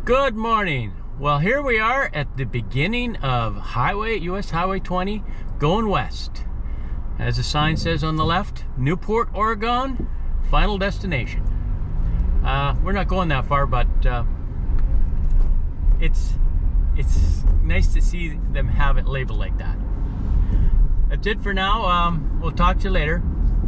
Good morning. Well, here we are at the beginning of US Highway 20 going west. As the sign says on the left, Newport, Oregon, final destination. We're not going that far, but it's nice to see them have it labeled like that. That's it for now. We'll talk to you later.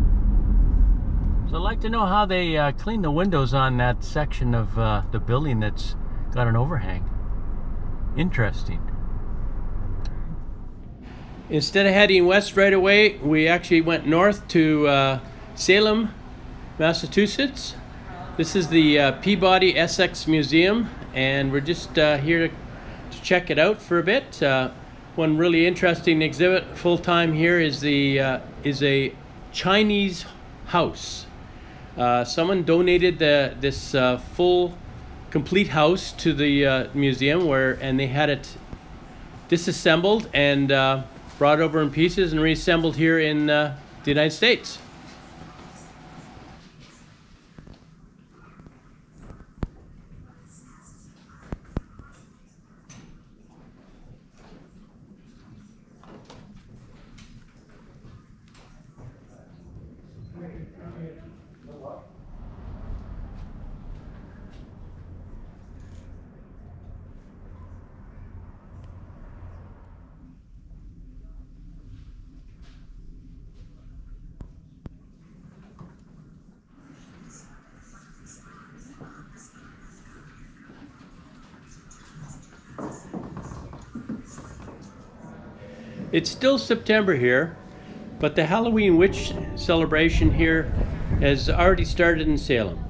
So I'd like to know how they clean the windows on that section of the building that's got an overhang. Interesting. Instead of heading west right away, we actually went north to Salem, Massachusetts. This is the Peabody Essex Museum, and we're just here to check it out for a bit. One really interesting exhibit full-time here is a Chinese house. Someone donated this full complete house to the museum and they had it disassembled and brought over in pieces and reassembled here in the United States. It's still September here, but the Halloween witch celebration here has already started in Salem.